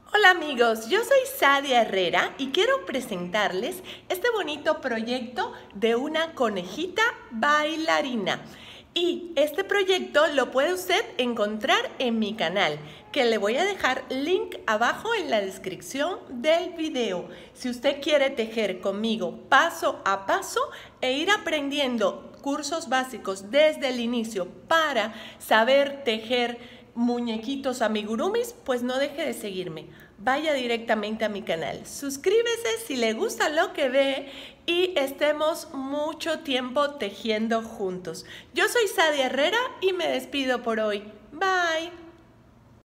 Hola amigos, yo soy Sadia Herrera y quiero presentarles este bonito proyecto de una conejita bailarina. Y este proyecto lo puede usted encontrar en mi canal, que le voy a dejar link abajo en la descripción del video. Si usted quiere tejer conmigo paso a paso e ir aprendiendo cursos básicos desde el inicio para saber tejer muñequitos amigurumis, pues no deje de seguirme. Vaya directamente a mi canal, suscríbese si le gusta lo que ve y estemos mucho tiempo tejiendo juntos. Yo soy Sadia Herrera y me despido por hoy. Bye.